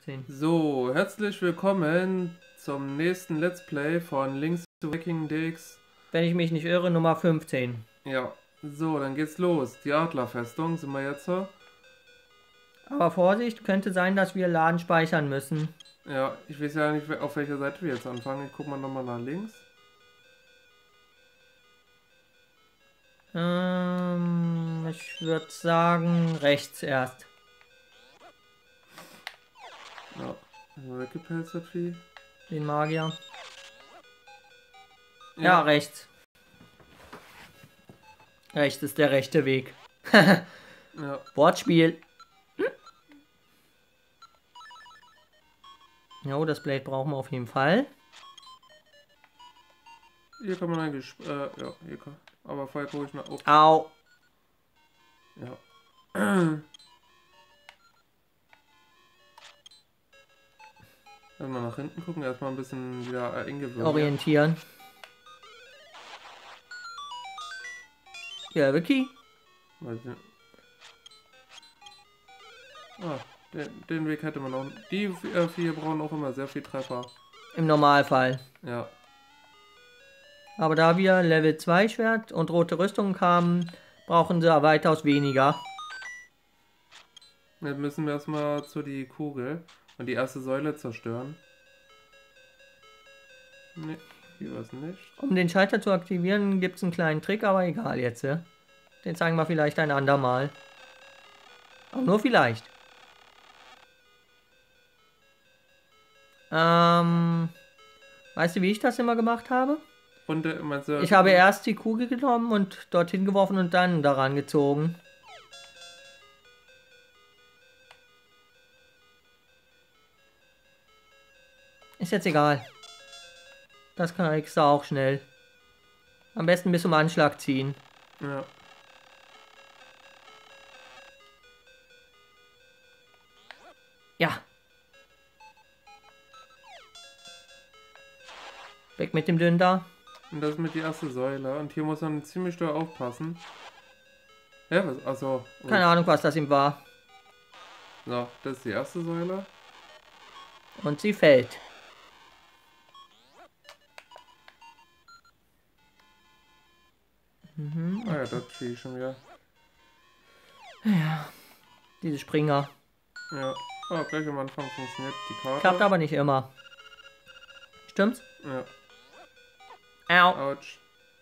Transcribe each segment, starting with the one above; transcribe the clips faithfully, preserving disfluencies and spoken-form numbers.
fünfzehn. So, herzlich willkommen zum nächsten Let's Play von Link's Awakening D X. Wenn ich mich nicht irre, Nummer fünfzehn. Ja, so, dann geht's los. Die Adlerfestung sind wir jetzt so. Aber Vorsicht, könnte sein, dass wir Laden speichern müssen. Ja, ich weiß ja nicht, auf welcher Seite wir jetzt anfangen. Ich guck mal nochmal nach links. Ähm, ich würde sagen, rechts erst. Ja, weggepelzt das Vieh. Den Magier. Ja, Ja, rechts. Rechts ist der rechte Weg. ja. Wortspiel. Jo, das Blade brauchen wir auf jeden Fall. Hier kann man eigentlich, äh, ja, hier kann. Aber vorher gucke ich mal auf. Au. Ja. Erstmal nach hinten gucken, erstmal ein bisschen wieder eingewöhnen. Orientieren. Ja, Vicky. Ah, den, den Weg hätte man auch. Die äh, vier brauchen auch immer sehr viel Treffer. Im Normalfall. Ja. Aber da wir Level zwei Schwert und rote Rüstung haben, brauchen sie weitaus weniger. Jetzt müssen wir erstmal zu die Kugel und die erste Säule zerstören. Ne, hier war es nicht. Um den Schalter zu aktivieren, gibt es einen kleinen Trick, aber egal jetzt. Ja? Den zeigen wir vielleicht ein andermal. Auch nur vielleicht. Ähm, weißt du, wie ich das immer gemacht habe? Und äh, meinst du, Ich habe erst die Kugel genommen und dorthin geworfen und dann daran gezogen. Ist jetzt egal. Das kann ich auch schnell. Am besten bis zum Anschlag ziehen. Ja. Ja. Weg mit dem Dünn da. Und das ist mit die erste Säule. Und hier muss man ziemlich doll aufpassen. Ja, was? Achso. Oh. Keine Ahnung, was das ihm war. So, das ist die erste Säule. Und sie fällt. Mhm. Ah ja, das kriege ich schon wieder. Ja. Diese Springer. Ja. Oh, gleich am Anfang funktioniert die Karte. Klappt aber nicht immer. Stimmt's? Ja. Au. Autsch.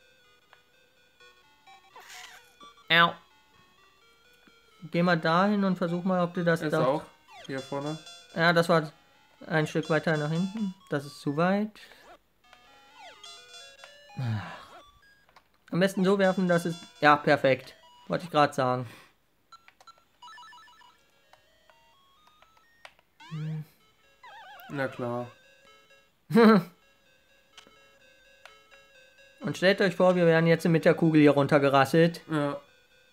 Au. Geh mal dahin und versuch mal, ob du das Ist da... auch hier vorne. Ja, das war ein Stück weiter nach hinten. Das ist zu weit. Am besten so werfen, dass es... Ja, perfekt. Wollte ich gerade sagen. Hm. Na klar. Und stellt euch vor, wir werden jetzt mit der Kugel hier runtergerasselt. Ja.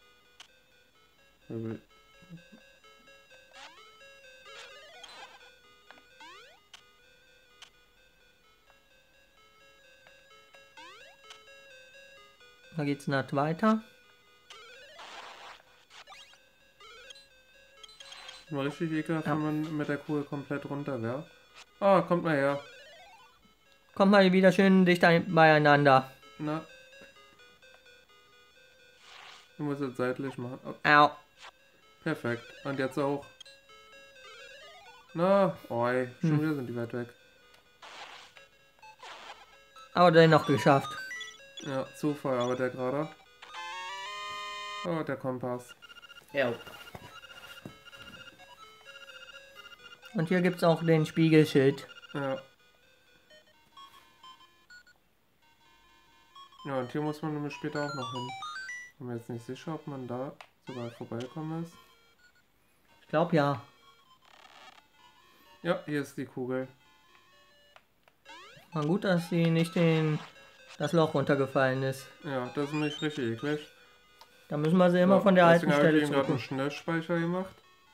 Da geht's nicht weiter. War richtig ekelhaft, Ja. wenn man mit der Kugel komplett runter wäre. Ah, kommt mal her. Kommt mal wieder schön dicht ein beieinander. Na. Du musst jetzt seitlich machen. Oh, Au. perfekt. Und jetzt auch. Na, oi. Schon Hm. wieder sind die weit weg. Aber dennoch geschafft. Ja, Zufall, aber der gerade. Oh, der Kompass. Ja. Und hier gibt's auch den Spiegelschild. Ja. Ja, und hier muss man nämlich später auch noch hin. Bin mir jetzt nicht sicher, ob man da sogar vorbeikommen ist. Ich glaube ja. Ja, hier ist die Kugel. War gut, dass sie nicht in das Loch runtergefallen ist. Ja, das ist nicht richtig eklig. Da müssen wir sie immer Ja, von der alten deswegen habe Stelle ich eben gerade einen zurück. Schnellspeicher gemacht.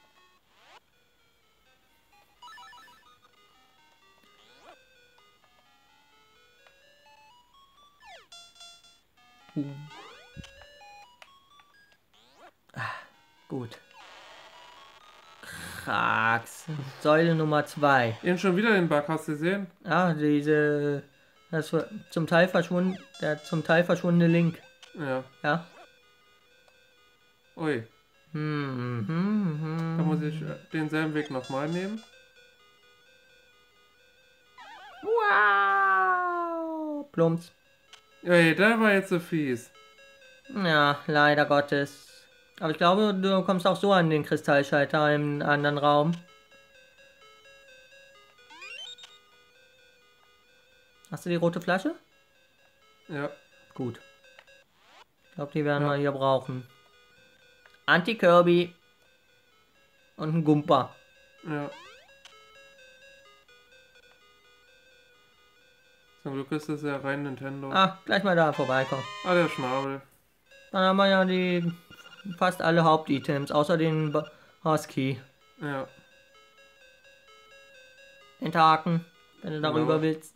Uh. Ah, gut. Krax. Säule Nummer zwei. Eben schon wieder den Bug, hast du gesehen? Ah, diese... Das war zum Teil verschwunden... Der zum Teil verschwundene Link. Ja. Ja. Ui. Hm, hm, hm. Da muss ich äh, denselben Weg nochmal nehmen. Wow. Plumps. Ey, der war jetzt so fies. Ja, leider Gottes. Aber ich glaube, du kommst auch so an den Kristallschalter im anderen Raum. Hast du die rote Flasche? Ja. Gut. Ich glaube, die werden Ja. wir hier brauchen. Anti-Kirby. Und ein Gumper. Ja. Zum Glück ist das ja rein Nintendo. Ah, gleich mal da vorbeikommen. Ah, der Schnabel. Dann haben wir ja die fast alle Hauptitems, außer den Ba- Husky. Ja. Enterhaken, wenn du darüber Genau. willst.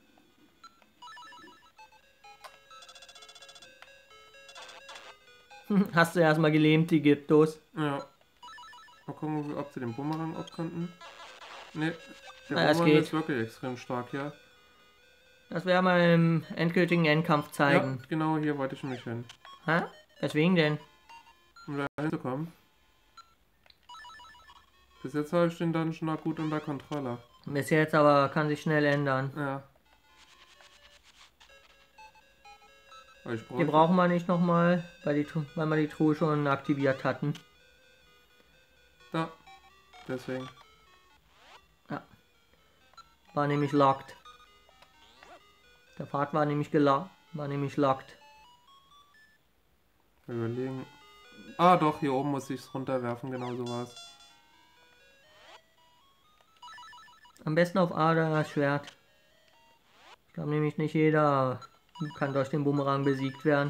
Hast du erstmal gelähmt, die Gyptos. Ja. Mal gucken, ob sie den Bumerang abkonnten. Ne, der Ah, es Bumerang geht. ist wirklich extrem stark, ja. Das werden wir im endgültigen Endkampf zeigen. Ja, genau hier wollte ich mich hin. Hä? Weswegen denn? Um da hinzukommen. Bis jetzt habe ich den Dungeon noch gut unter Kontrolle. Bis jetzt aber kann sich schnell ändern. Ja. Aber ich Die brauchen wir nicht nochmal, weil, die Tru- weil wir die Truhe schon aktiviert hatten. Da. Deswegen. War nämlich locked. Der Pfad war nämlich gelockt. War nämlich locked. Überlegen. Ah doch, hier oben muss ich es runterwerfen, genau so war's. Am besten auf A das Schwert. Ich glaube nämlich nicht jeder kann durch den Bumerang besiegt werden.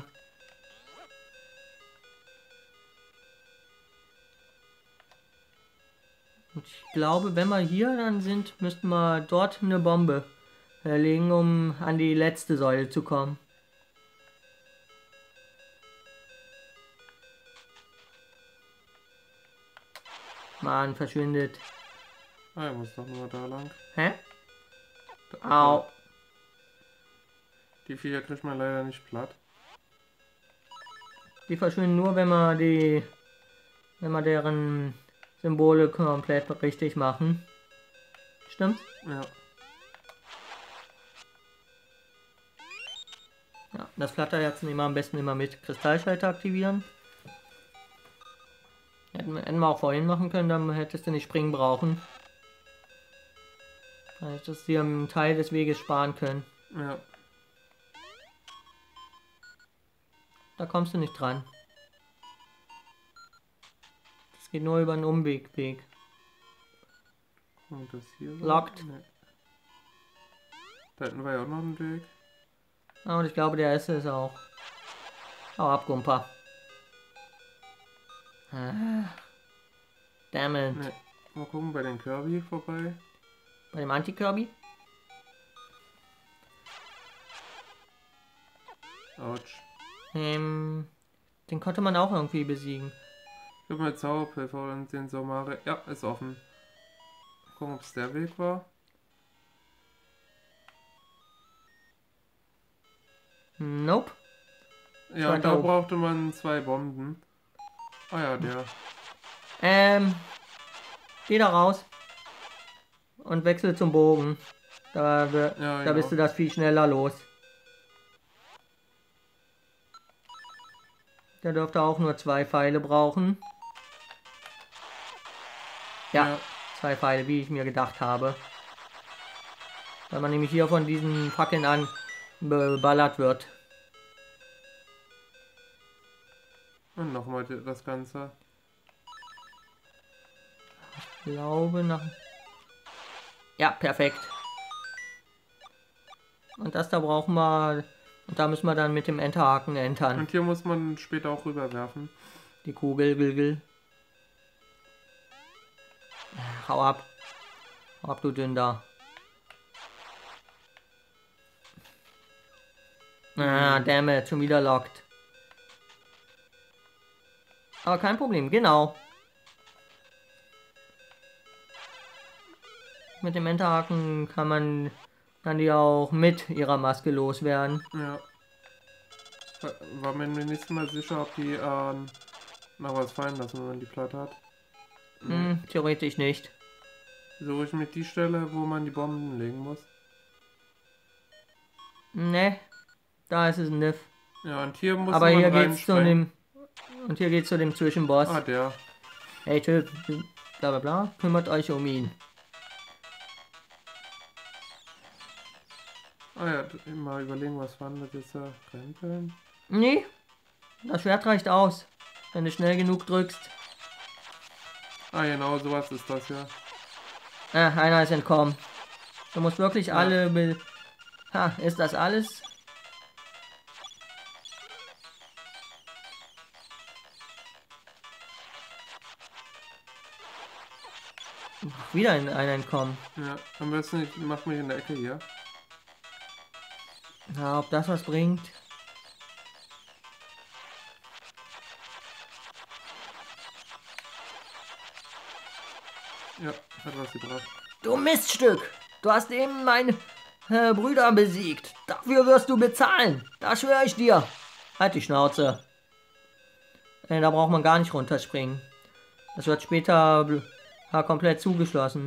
Und ich glaube, wenn wir hier dann sind, müssten wir dort eine Bombe legen, um an die letzte Säule zu kommen. Mann, verschwindet. Ah, er muss doch nur da lang. Hä? Da, Au. Die Viecher kriegt man leider nicht platt. Die verschwinden nur, wenn wir die, wenn wir deren Symbole komplett richtig machen. Stimmt? Ja. Ja, das Flatterherzen nehmen wir am besten immer mit Kristallschalter aktivieren. Hätten wir, hätten wir auch vorhin machen können, dann hättest du nicht springen brauchen. Dann hättest du dir einen Teil des Weges sparen können. Ja. Da kommst du nicht dran. Das geht nur über einen Umwegweg. Und das hier. so? Locked. Nee. Da hätten wir ja auch noch einen Weg. Ah, und ich glaube, der ist es auch. Hau ab, Gumper. Ah. Damn it. Nee. Mal gucken, bei den Kirby vorbei. Bei dem Anti-Kirby? Autsch. Ähm, den konnte man auch irgendwie besiegen. Ich habe mal Zauberpfeffer und den Somare. Ja, ist offen. Gucken, ob es der Weg war. Nope. Ja, Weiter und da oben. brauchte man zwei Bomben. Ah ja, der. Ähm, geh da raus. Und wechsel zum Bogen. Da, wir- Ja, da genau. bist du das viel schneller los. Der dürfte auch nur zwei Pfeile brauchen. Ja, Ja. zwei Pfeile, wie ich mir gedacht habe. Weil man nämlich hier von diesen Fackeln an beballert wird. Und nochmal das Ganze. Ich glaube nach... Ja, perfekt. Und das da brauchen wir... Und da müssen wir dann mit dem Enterhaken entern. Und hier muss man später auch rüberwerfen. Die Kugel, Gilgil. Hau ab. Hau ab, du Dünder. Ah, damn it, schon wieder locked. Aber kein Problem, genau. Mit dem Enterhaken kann man dann die auch mit ihrer Maske loswerden. Ja. War mir nicht mal sicher, ob die ähm, noch was fallen lassen, wenn man die platt hat. Nee. Hm, theoretisch nicht. Suche ich mit die Stelle, wo man die Bomben legen muss? Ne, da ist es ein Niff. Ja, und hier muss Aber man hier geht's zu dem und hier geht's zu dem Zwischenboss. Ah, der. Hey Typ, bla bla bla, kümmert euch um ihn. Ah ja, mal überlegen, was waren das jetzt da? Krempeln? Nee, das Schwert reicht aus, wenn du schnell genug drückst. Ah genau, sowas ist das ja. Ah, einer ist entkommen. Du musst wirklich Ja. alle... Be ha, ist das alles? Wieder in einer entkommen. Ja, am besten ich mach mich in der Ecke hier. Na, ob das was bringt? Ja, hat was gebracht. Du Miststück! Du hast eben meine äh, Brüder besiegt. Dafür wirst du bezahlen. Das schwöre ich dir. Halt die Schnauze. Äh, da braucht man gar nicht runterspringen. Das wird später ja, komplett zugeschlossen.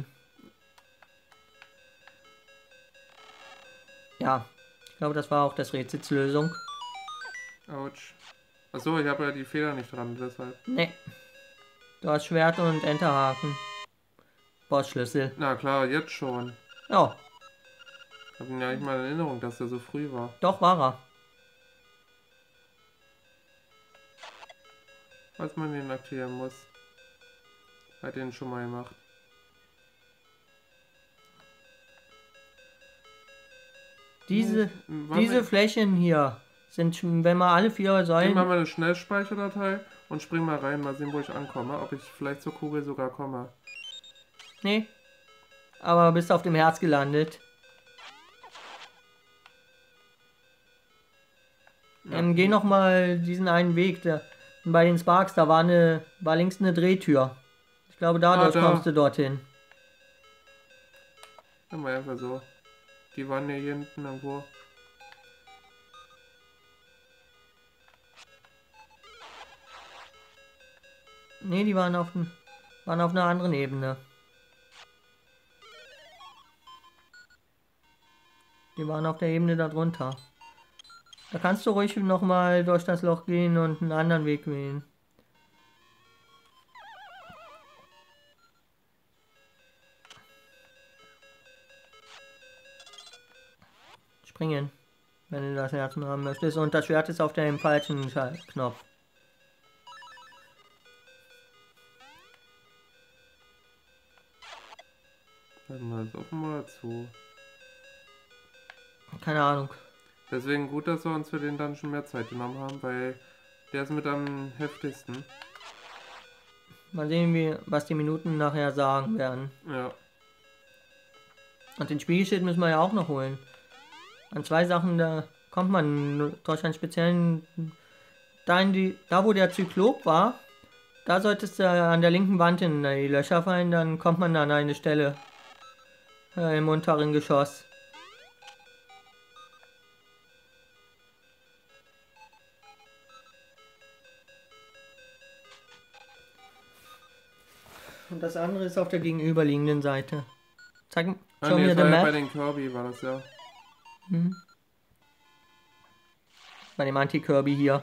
Ja, ich glaube, das war auch das Rätsels Lösung. Autsch. Achso, ich habe ja die Feder nicht dran, deshalb. Nee. Du hast Schwert und Enterhaken. Bossschlüssel. Na klar, jetzt schon. Oh, Ich habe ja nicht mal in Erinnerung, dass der so früh war. doch war er. Was man den aktivieren muss. Hat den schon mal gemacht. Diese, War diese mir- Flächen hier sind, wenn man alle vier Gib mal Säulen... meine Schnellspeicherdatei und spring mal rein, mal sehen, wo ich ankomme. Ob ich vielleicht zur Kugel sogar komme. Nee. Aber bist auf dem Herz gelandet. Ja. Ähm, geh noch mal diesen einen Weg. Da, bei den Sparks, da war, eine, war links eine Drehtür. Ich glaube, dadurch Ah, da. kommst du dorthin. Dann mal einfach so. Die waren ja hier hinten irgendwo. Nee, die waren auf, n- waren auf einer anderen Ebene. Die waren auf der Ebene darunter. Da kannst du ruhig noch mal durch das Loch gehen und einen anderen Weg wählen. Springen, wenn du das Herz haben möchtest. Und das Schwert ist auf dem falschen Schal- Knopf. Warte mal, ist offen oder zu? Keine Ahnung. Deswegen gut, dass wir uns für den Dungeon mehr Zeit genommen haben, weil der ist mit am heftigsten. Mal sehen, wie, was die Minuten nachher sagen werden. Ja. Und den Spiegelschild müssen wir ja auch noch holen. An zwei Sachen, da kommt man durch einen speziellen... Da, in die, da wo der Zyklop war, da solltest du an der linken Wand in die Löcher fallen, dann kommt man an eine Stelle äh, im unteren Geschoss. Und das andere ist auf der gegenüberliegenden Seite. Zeig Ah, show nee, mir das the war ja bei map. den Kirby, war das ja. Hm. Bei dem Anti-Kirby hier.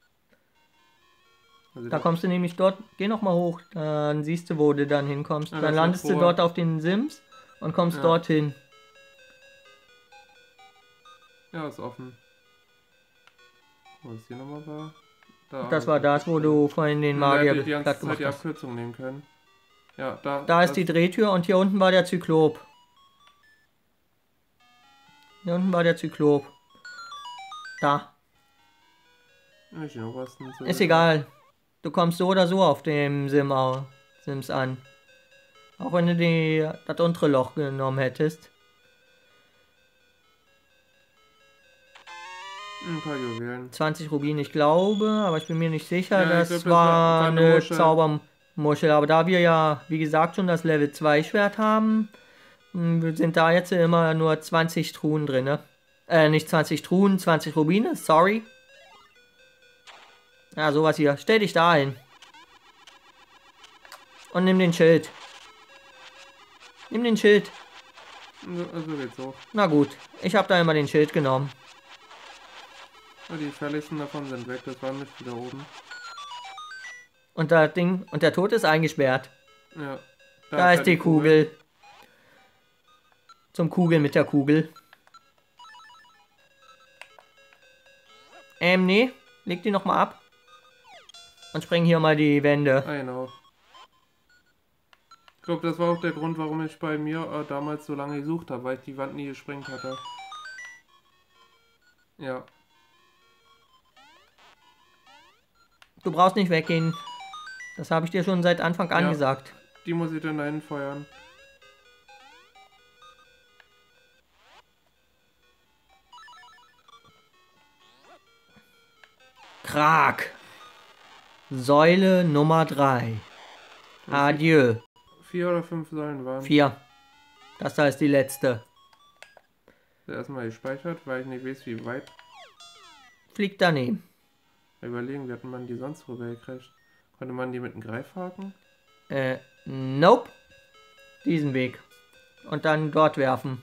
Also Da das- kommst du nämlich dort, geh noch mal hoch, dann siehst du, wo du dann hinkommst. Ja, Dann das war landest du vor- dort auf den Sims und kommst Ja. dorthin. Ja, ist offen. Was ist hier nochmal war? Da Das war das, wo du vorhin den Da hätte Magier ich die ganze platt Zeit gemacht die hast. Abkürzung nehmen können. Ja, da. Da ist das- die Drehtür und hier unten war der Zyklop. Hier unten war der Zyklop. Da. Ich den obersten so- Ist egal. Du kommst so oder so auf dem Sim au- Sims an. Auch wenn du die, das untere Loch genommen hättest. Ein paar Juwelen. zwanzig Rubine, ich glaube, aber ich bin mir nicht sicher. Ja, ich das, glaub, das war, war- war eine eine Muschel. Zaubermuschel. Aber da wir ja, wie gesagt, schon das Level zwei Schwert haben, sind da jetzt immer nur zwanzig Truhen drin. Äh, nicht zwanzig Truhen, zwanzig Rubine, sorry. Ja, sowas hier. Stell dich da hin. Und nimm den Schild. Nimm den Schild. Also geht's so. Na gut, ich habe da immer den Schild genommen. Ja, die Verletzten davon sind weg, das war nicht wieder oben. Und das Ding, und der Tod ist eingesperrt. Ja. Da, da ist halt die Kugel. Kugel. Zum Kugeln mit der Kugel. Ähm, nee. Leg die nochmal ab. Und spreng hier mal die Wände. Ah, genau. Ich glaube, das war auch der Grund, warum ich bei mir äh, damals so lange gesucht habe, weil ich die Wand nie gesprengt hatte. Ja. Du brauchst nicht weggehen. Das habe ich dir schon seit Anfang an ja, gesagt. Die muss ich dann dahin feuern. Krak. Säule Nummer drei. Adieu. Vier oder fünf Säulen waren. Vier. Das da ist die letzte. Erstmal gespeichert, weil ich nicht weiß, wie weit. Fliegt daneben. Überlegen, wie hat man die sonst rübergekriegt? Konnte man die mit einem Greifhaken? Äh, nope. Diesen Weg. Und dann dort werfen.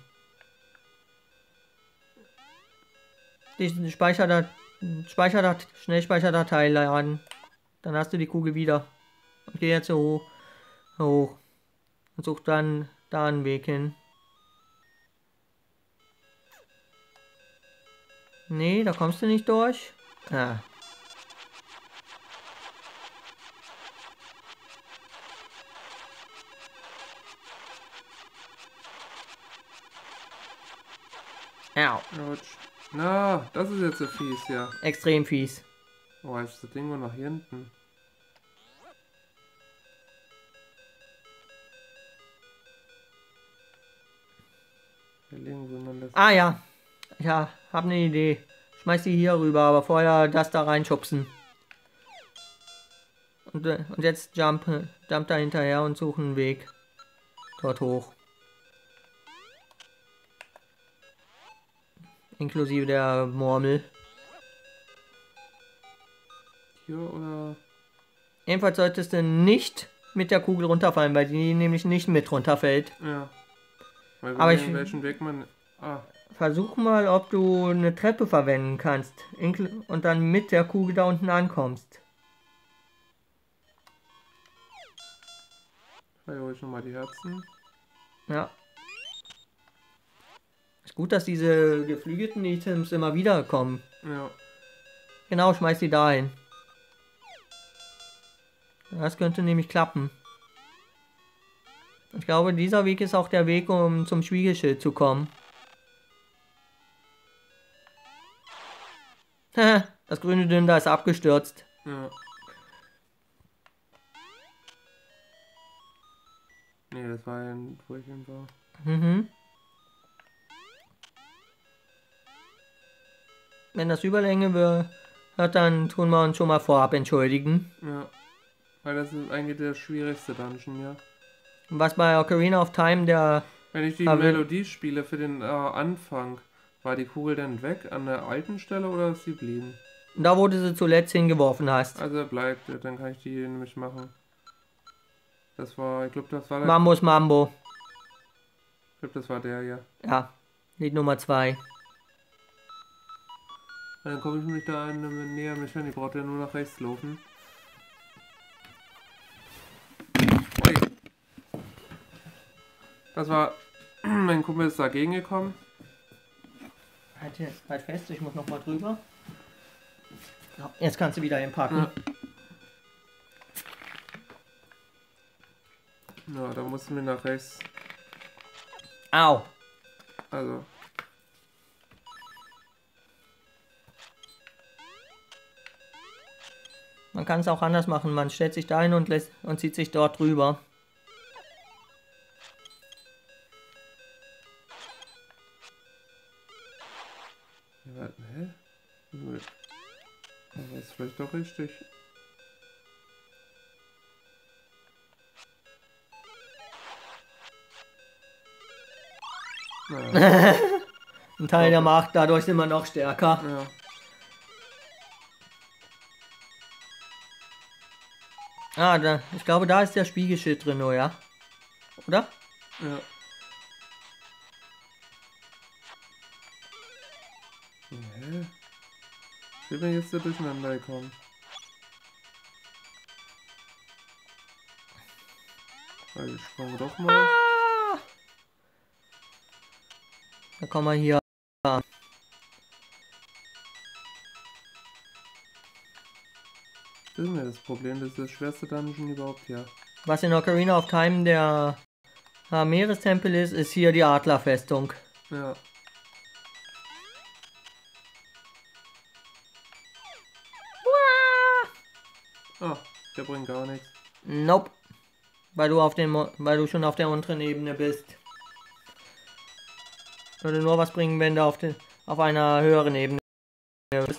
Diesen Speicherdat Speicherdat Schnellspeicherdatei laden. Dann hast du die Kugel wieder. Und geh jetzt so hoch. Hoch. Und such dann da einen Weg hin. Nee, da kommst du nicht durch. Ah. Au. Na, das ist jetzt so fies, ja. Extrem fies. Oh, ist das Ding nur nach hier hinten. Ah ja. Ja, hab eine Idee. Schmeiß die hier rüber, aber vorher das da reinschubsen. Und, und jetzt jump, jump da hinterher und such einen Weg. Dort hoch. Inklusive der Murmel. Hier oder? Jedenfalls solltest du nicht mit der Kugel runterfallen, weil die nämlich nicht mit runterfällt. Ja. Weil Aber ich welchen Weg man. Ah. Versuch mal, ob du eine Treppe verwenden kannst und dann mit der Kugel da unten ankommst. Da hole ich nochmal die Herzen. Ja. Ist gut, dass diese geflügelten Items immer wieder kommen. Ja. Genau, schmeiß die da hin. Das könnte nämlich klappen. Ich glaube, dieser Weg ist auch der Weg, um zum Schwiegeschild zu kommen. Das grüne Dünn da ist abgestürzt. Ja. Nee, das war ja, wo ich hin war. Mhm. Wenn das Überlänge wird, dann tun wir uns schon mal vorab entschuldigen. Ja. Weil das ist eigentlich der schwierigste Dungeon, ja. Was bei Ocarina of Time der... Wenn ich die Melodie spiele für den äh, Anfang, war die Kugel dann weg an der alten Stelle oder ist sie blieben? Da, wo du sie zuletzt hingeworfen hast. Also bleibt, dann kann ich die nämlich machen. Das war, ich glaube, das war der... Mambos Mambo. Ich glaube, das war der hier. Ja, Lied Nummer zwei. Dann komme ich mich da an, näher mich an, die braucht ja nur nach rechts laufen. Ui. Das war... mein Kumpel ist dagegen gekommen. Halt, halt fest, ich muss noch mal drüber. Jetzt kannst du wieder einpacken. Ja. Ja, da mussten wir nach rechts. Au. Also. Man kann es auch anders machen. Man stellt sich dahin und lässt und zieht sich dort drüber. Ja, hä? Aber ist vielleicht doch richtig. Naja. Ein Teil der Macht, dadurch sind wir noch stärker. Ja. Ah, da, ich glaube, da ist der Spiegelschild drin, oder? Oder? Ja. Hä? Ich bin jetzt da durcheinander gekommen. Also springen wir doch mal. Ah! Da kommen wir hier. Das ist mir das Problem, das ist das schwerste Dungeon überhaupt hier. Was in Ocarina of Time der äh, Meerestempel ist, ist hier die Adlerfestung. Ja. Ah, der bringt gar nichts. Nope. Weil du auf dem, weil du schon auf der unteren Ebene bist. Würde nur was bringen, wenn du auf, den, auf einer höheren Ebene bist.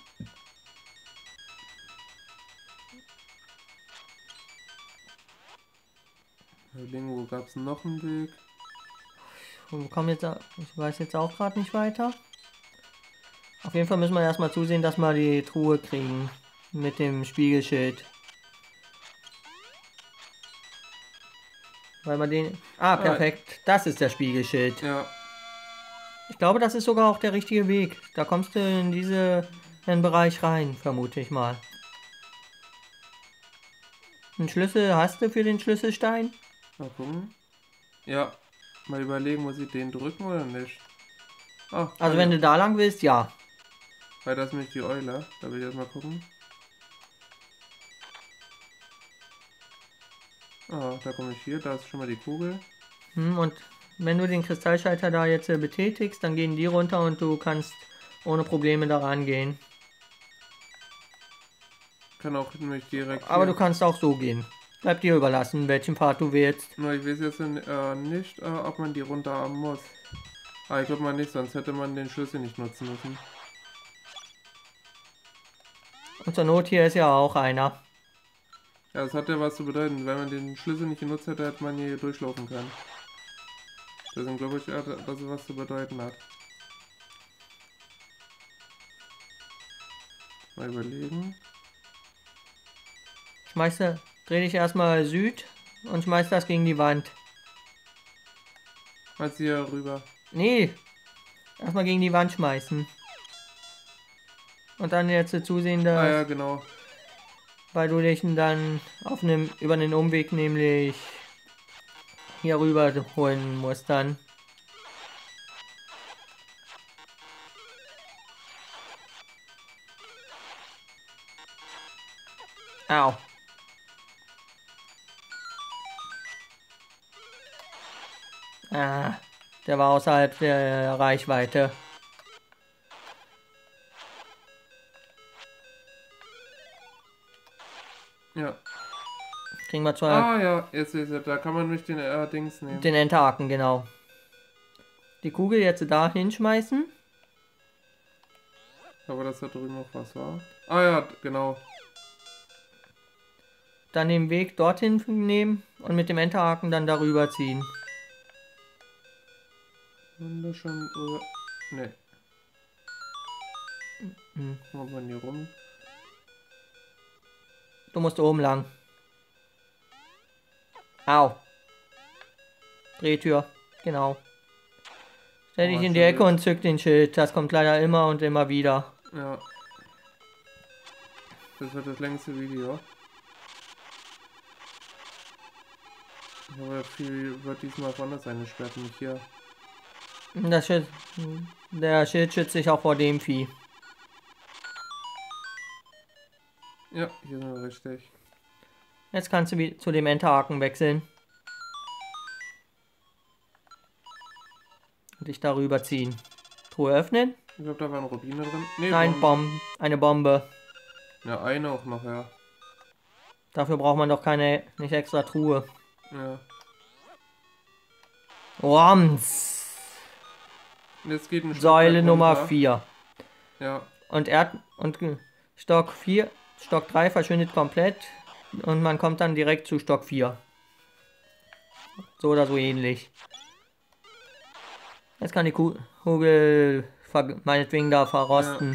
Irgendwo gab es noch einen Weg. Und wir kommen jetzt, ich weiß jetzt auch gerade nicht weiter. Auf jeden Fall müssen wir erstmal zusehen, dass wir die Truhe kriegen. Mit dem Spiegelschild. Weil man den... Ah, perfekt. Das ist der Spiegelschild. Ja. Ich glaube, das ist sogar auch der richtige Weg. Da kommst du in diesen Bereich rein, vermute ich mal. Einen Schlüssel hast du für den Schlüsselstein? Mal gucken. Ja. Mal überlegen, muss ich den drücken oder nicht? Ah, Also wenn du da lang willst, ja. Weil das ist nämlich die Eule. Da will ich erst mal gucken. Ah, da komme ich hier. Da ist schon mal die Kugel. Hm, und wenn du den Kristallschalter da jetzt äh, betätigst, dann gehen die runter und du kannst ohne Probleme da rangehen. Kann auch nämlich direkt. Aber hier. du kannst auch so gehen. Bleibt dir überlassen, welchen Pfad du wählst. Nur ich weiß jetzt äh, nicht, äh, ob man die runterarmen muss. Ah, ich glaube mal nicht, sonst hätte man den Schlüssel nicht nutzen müssen. Und zur Not hier ist ja auch einer. Ja, das hat ja was zu bedeuten. Wenn man den Schlüssel nicht genutzt hätte, hätte man hier durchlaufen können. Deswegen glaube ich, dass es was zu bedeuten hat. Mal überlegen. Schmeiße, dreh dich erstmal Süd und schmeiß das gegen die Wand. Meinst du hier rüber? Nee, erstmal gegen die Wand schmeißen. Und dann jetzt zusehen, dass, Ah ja, genau. weil du dich dann auf einem, über den Umweg nämlich hier rüber holen musst dann. Au. Ah, der war außerhalb der Reichweite. Ja. Kriegen wir zwar Ah ja, jetzt ist es. Da kann man nicht den äh, Dings nehmen. den Enterhaken, genau. Die Kugel jetzt da hinschmeißen. Aber dass da drüben noch was war. Ah ja, genau. Dann den Weg dorthin nehmen und mit dem Enterhaken dann darüber ziehen. Und da schon. Äh, ne. Hm. Kommt man hier rum? Du musst oben lang. Au. Drehtür. Genau. Stell dich Oh, in die schon Ecke wieder. und zück den Schild. Das kommt leider immer und immer wieder. Ja. Das wird das längste Video. Aber viel wird diesmal woanders sein, sperrt mich hier. Das Schild, der Schild schützt sich auch vor dem Vieh. Ja, hier sind wir richtig. Jetzt kannst du wie zu dem Enterhaken wechseln. Und dich darüber ziehen. Truhe öffnen. Ich glaube, da waren Rubine drin. Nee, Nein, Bomben. Eine Bombe. Ja, eine auch noch, ja. Dafür braucht man doch keine, nicht extra Truhe. Ja. Rams. Und jetzt geht ein Stück Säule weit Nummer runter. vier. Ja. Und Erd und Stock vier, Stock drei verschwindet komplett. Und man kommt dann direkt zu Stock vier. So oder so ähnlich. Jetzt kann die Ku- Kugel ver- meinetwegen da verrosten.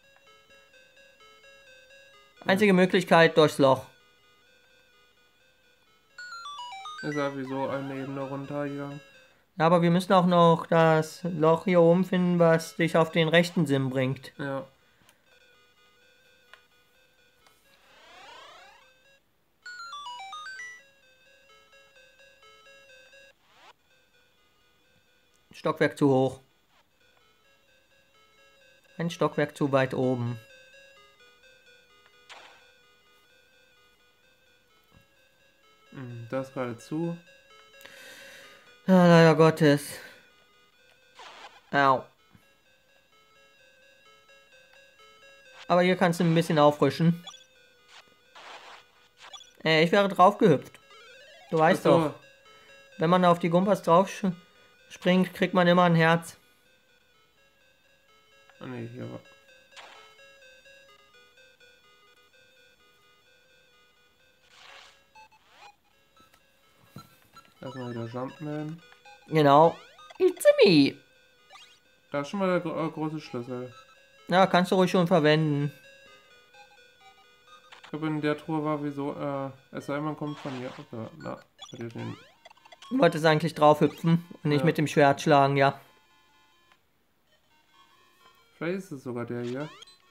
Einzige Möglichkeit durchs Loch. Ist ja wieso eine Ebene runtergegangen. Ja, aber wir müssen auch noch das Loch hier oben finden, was dich auf den rechten Sim bringt. Ja. Stockwerk zu hoch. Ein Stockwerk zu weit oben. Hm, das gerade zu. Ja, leider Gottes. Au. Aber hier kannst du ein bisschen auffrischen. Äh, ich wäre drauf gehüpft. Du weißt Ach so. doch, wenn man auf die Gumpas drauf sch- springt, kriegt man immer ein Herz. Ah ne, hier war. Erstmal wieder Jumpman. Genau. It's me. Da ist schon mal der gro äh, große Schlüssel. Ja, kannst du ruhig schon verwenden. Ich glaube, in der Truhe war wieso, äh, es sei denn, man kommt von hier. Okay, na, bei dir den. Du wolltest eigentlich drauf hüpfen und nicht Ja. mit dem Schwert schlagen, ja. Vielleicht ist es sogar der hier.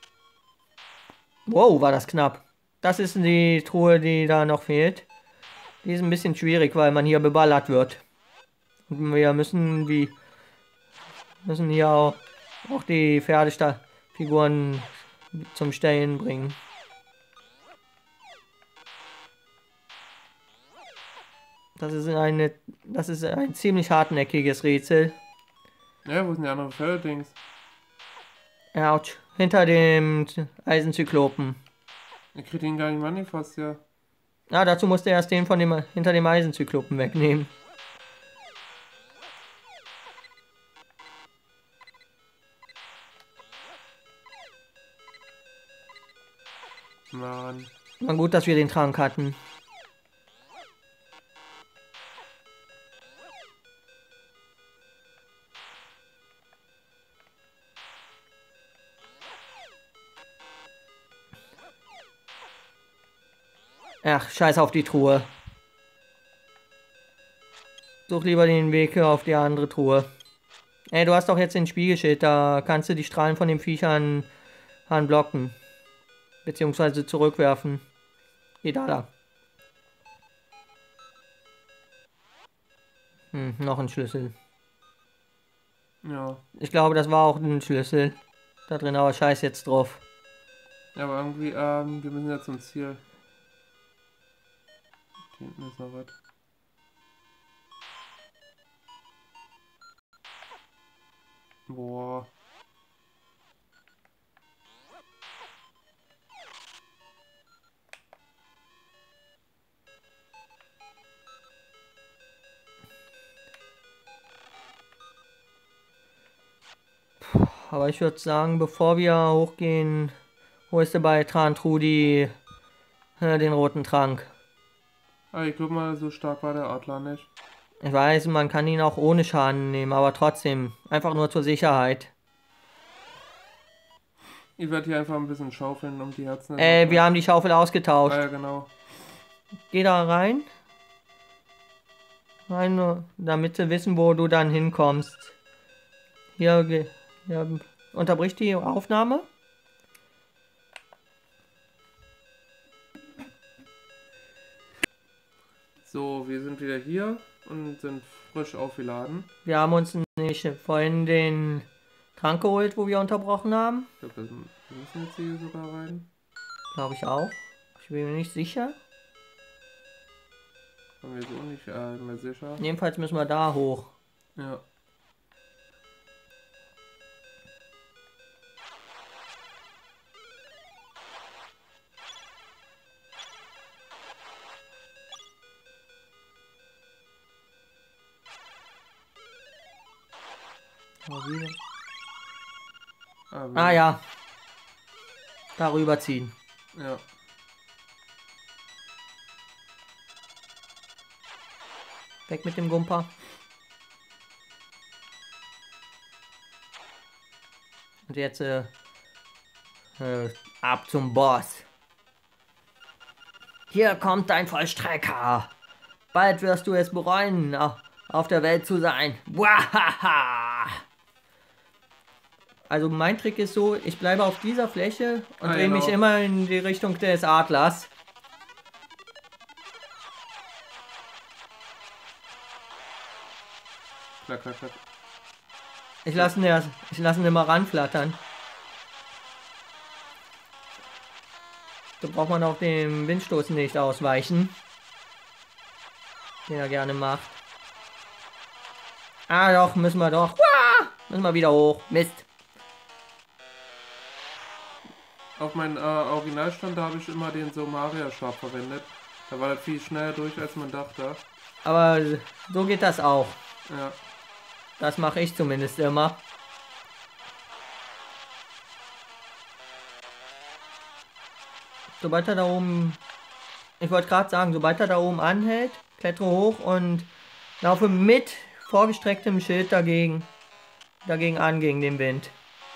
Wow, war das knapp. Das ist die Truhe, die da noch fehlt. Die ist ein bisschen schwierig, weil man hier beballert wird. Und wir müssen die müssen hier auch, auch die Pferdefiguren zum Stellen bringen. Das ist eine, das ist ein ziemlich hartnäckiges Rätsel. Ja, wo sind die anderen Pferde-Dings? Autsch. Hinter dem Eisenzyklopen. Ich krieg den gar nicht manifest, ja. Ah, dazu musste er erst den von dem hinter dem Eisenzyklopen wegnehmen. Mann. War gut, dass wir den Trank hatten. Ach, scheiß auf die Truhe. Such lieber den Weg auf die andere Truhe. Ey, du hast doch jetzt den Spiegelschild, da kannst du die Strahlen von den Viechern blocken. Beziehungsweise zurückwerfen. Geh da lang. Hm, noch ein Schlüssel. Ja. Ich glaube, das war auch ein Schlüssel. Da drin, aber scheiß jetzt drauf. Ja, aber irgendwie, ähm, wir müssen jetzt zum Ziel. Hier hinten ist noch was. Boah. Aber ich würde sagen, bevor wir hochgehen, holst du bei Trantrudi äh, den roten Trank. Ah, ich glaube mal, so stark war der Adler nicht. Ich weiß, man kann ihn auch ohne Schaden nehmen, aber trotzdem, einfach nur zur Sicherheit. Ich werde hier einfach ein bisschen schaufeln, um die Herzen... Äh, wir haben die Schaufel ausgetauscht. Ah, ja, genau. Geh da rein. Rein, nur damit sie wissen, wo du dann hinkommst. Hier, ge- hier unterbricht die Aufnahme. So, wir sind wieder hier und sind frisch aufgeladen. Wir haben uns nicht vorhin den Trank geholt, wo wir unterbrochen haben. Ich glaube, wir müssen jetzt hier sogar rein. Glaube ich auch. Ich bin mir nicht sicher. Haben wir so nicht äh, mehr sicher. Jedenfalls müssen wir da hoch. Ja. Ah, Ah ja. Darüber ziehen. Ja. Weg mit dem Gumper. Und jetzt äh, äh, ab zum Boss. Hier kommt dein Vollstrecker. Bald wirst du es bereuen, auf der Welt zu sein. Wahaha! Also mein Trick ist so, ich bleibe auf dieser Fläche und ah, drehe genau. mich immer in die Richtung des Adlers. Klack, klack, klack. Ich lasse ihn, erst- ich lasse ihn immer ranflattern. So braucht man auch dem Windstoß nicht ausweichen. Den er gerne macht. Ah doch, müssen wir doch. Uah, müssen wir wieder hoch. Mist. Auf meinen äh, Originalstand, da habe ich immer den Somaria-Stab verwendet. Da war das viel schneller durch, als man dachte. Aber so geht das auch. Ja. Das mache ich zumindest immer. Sobald er da oben... Ich wollte gerade sagen, sobald er da oben anhält, klettere hoch und laufe mit vorgestrecktem Schild dagegen. Dagegen an, gegen den Wind.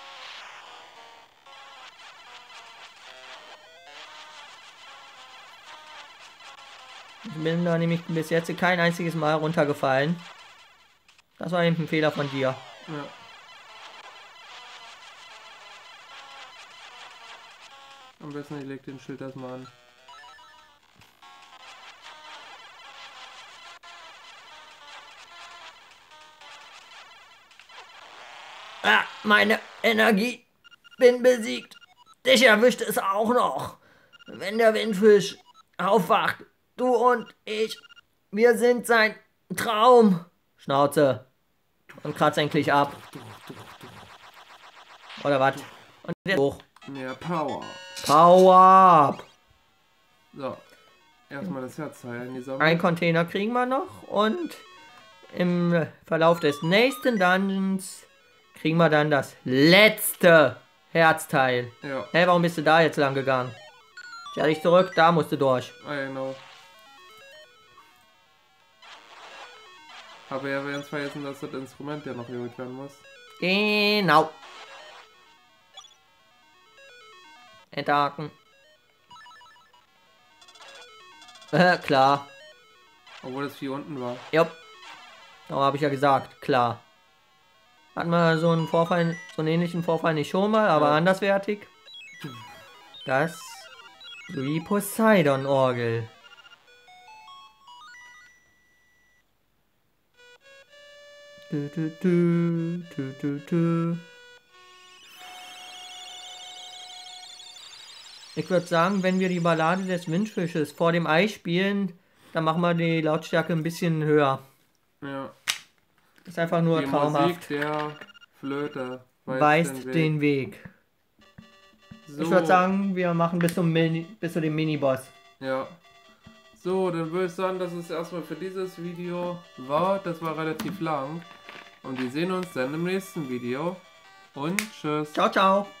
Ich bin da nämlich bis jetzt kein einziges Mal runtergefallen. Das war eben ein Fehler von dir. Ja. Am besten ich leg den Schild erstmal an. Ah, meine Energie. Bin besiegt. Dich erwischt es auch noch. Wenn der Windfisch aufwacht. Du und ich. Wir sind sein Traum. Schnauze. Und kratz endlich ab. Oder was? Und jetzt hoch. Mehr Power. Power up. So. Erstmal das Herzteil in die Sammlung. Ein Container kriegen wir noch. Und im Verlauf des nächsten Dungeons kriegen wir dann das letzte Herzteil. Ja. Hä, warum bist du da jetzt lang gegangen? Stell dich zurück, da musst du durch. Ah, genau. Aber ja, wir haben vergessen, dass das Instrument ja noch geholt werden muss. Genau. Enthaken. Äh, klar. Obwohl es hier unten war. Jupp. Darum habe ich ja gesagt, klar. Hatten wir so einen Vorfall, so einen ähnlichen Vorfall nicht schon mal, aber Ja. anderswertig. Das die Poseidon-Orgel. Du, du, du, du, du, du. Ich würde sagen, wenn wir die Ballade des Windfisches vor dem Ei spielen, dann machen wir die Lautstärke ein bisschen höher. Ja. Das ist einfach nur Die traumhaft. Musik der Flöte weist, Weist den Weg. den Weg. So. Ich würde sagen, wir machen bis zum Mini, bis zu dem Miniboss. Ja. So, dann würde ich sagen, dass es erstmal für dieses Video war. Das war relativ lang. Und wir sehen uns dann im nächsten Video. Und tschüss. Ciao, ciao.